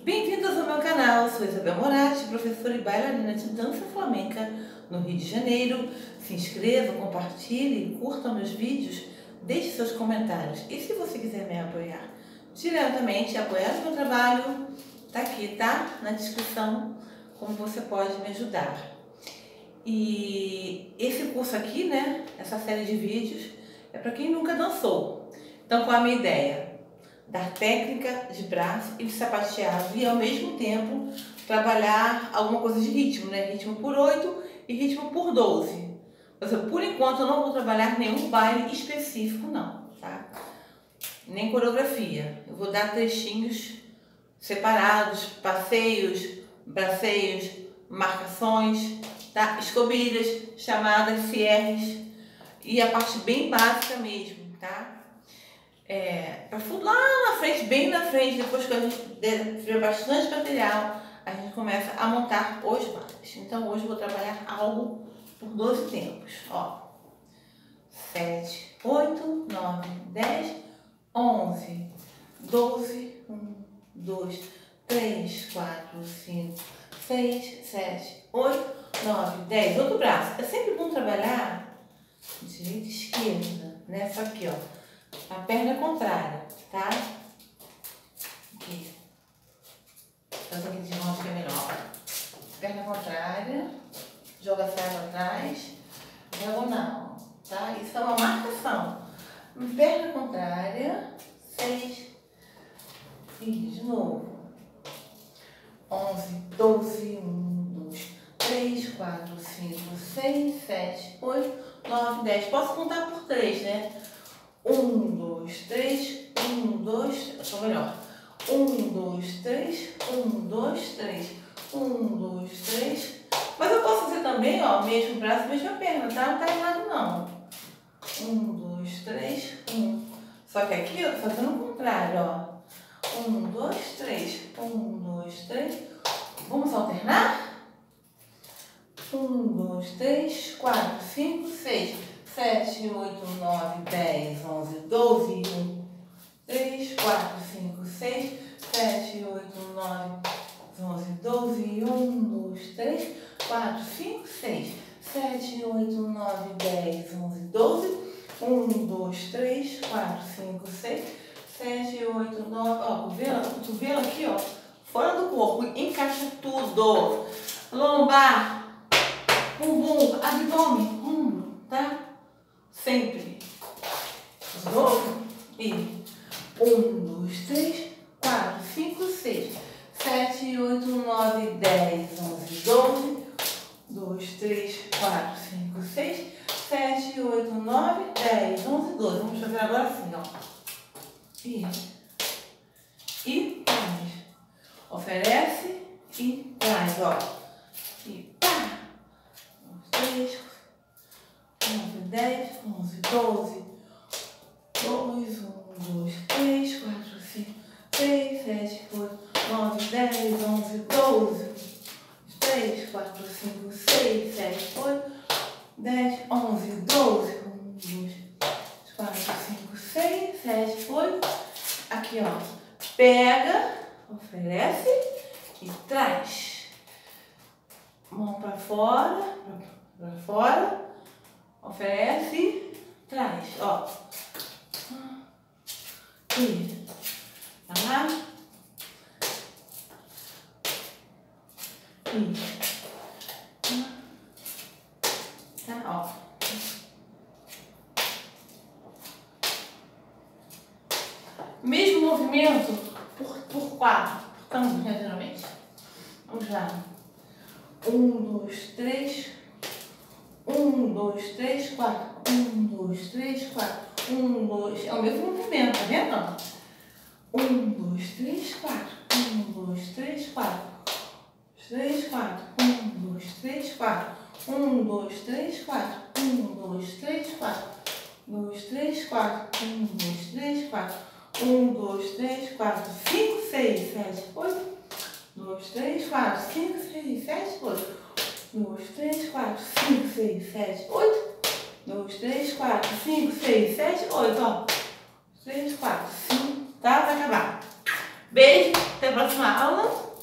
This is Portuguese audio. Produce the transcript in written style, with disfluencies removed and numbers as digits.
Bem-vindos ao meu canal, sou Isabel Moratti, professora e bailarina de dança flamenca no Rio de Janeiro. Se inscreva, compartilhe, curta meus vídeos, deixe seus comentários. E se você quiser me apoiar diretamente, apoiar o meu trabalho, tá aqui, tá? Na descrição, como você pode me ajudar. E esse curso aqui, né, essa série de vídeos, é para quem nunca dançou. Então, qual é a minha ideia? Dar técnica de braço e de sapateado e ao mesmo tempo trabalhar alguma coisa de ritmo, né? Ritmo por 8 e ritmo por 12. Por enquanto eu não vou trabalhar nenhum baile específico não, tá? Nem coreografia. Eu vou dar trechinhos separados, passeios, braceios, marcações, tá? Escobilhas, chamadas, cierres e a parte bem básica mesmo, tá? Lá na frente, bem na frente, depois que a gente tiver bastante material, a gente começa a montar os bailes. Então hoje eu vou trabalhar algo por 12 tempos, ó. 7, 8, 9, 10, 11, 12, 1, 2, 3, 4, 5, 6, 7, 8, 9, 10. Outro braço. É sempre bom trabalhar direita e esquerda, né? Só aqui, ó. A perna contrária, tá? Aqui. Faz aqui de mão que é melhor. Perna contrária. Joga a saia para trás. Diagonal, tá? Isso é uma marcação. Perna contrária. 6. E de novo. 11, 12, 1, 2, 3, 4, 5, 6, 7, 8, 9, 10. Posso contar por 3, né? 1, 2, 3, 1, 2, ou melhor, 1, 2, 3, 1, 2, 3, 1, 2, 3. Mas eu posso fazer também, ó, mesmo braço, mesma perna, tá? Não tá errado não. 1, 2, 3, 1. Só que aqui eu tô fazendo o contrário, ó. 1, 2, 3, 1, 2, 3. Vamos alternar? 1, 2, 3, 4, 5, 6. 7, 8, 9, 10, 11, 12, 1, 3, 4, 5, 6, 7, 8, 9, 11, 12, 1, 2, 3, 4, 5, 6, 7, 8, 9, 10, 11, 12, 1, 2, 3, 4, 5, 6, 7, 8, 9, ó, cotovelo aqui, ó, fora do corpo, encaixa tudo, lombar, bumbum, abdômen, ombro, tá? Sempre. De novo. E 1, 2, 3, 4, 5, 6, 7, 8, 9, 10, 11, 12, 2, 3, 4, 5, 6, 7, 8, 9, 10, 11, 12. Vamos fazer agora assim, ó. E traz. Oferece e traz, ó. E pá. 3, 9, 10, 11, 12, 2, 1, 2, 3, 4, 5, 6, 7, 8, 9, 10, 11, 12, 3, 4, 5, 6, 7, 8, 10, 11, 12, 1, 2, 4, 5, 6, 7, 8. Aqui, ó. Pega, oferece e traz. Mão para fora, para fora. Oferece e traz, ó. E tá? E tá, ó. Mesmo movimento por 4, por campos, né, geralmente. Vamos lá. 1, 2, 3. 1, 2, 3, 4. 1, 2, 3, 4. 1, 2. É o mesmo movimento, tá vendo? 1, 2, 3, 4. 1, 2, 3, 4. 3, 4. 1, 2, 3, 4. 1, 2, 3, 4. 1, 2, 3, 4. 2, 3, 4. 1, 2, 3, 4. 1, 2, 3, 4. 5, 6, 7, 8. 2, 3, 4. 5, 6, 7, 8. 2, 3, 4, 5, 6, 7, 8. 2, 3, 4, 5, 6, 7, 8, ó. 3, 4, 5, tá? Vai acabar. Beijo, até a próxima aula.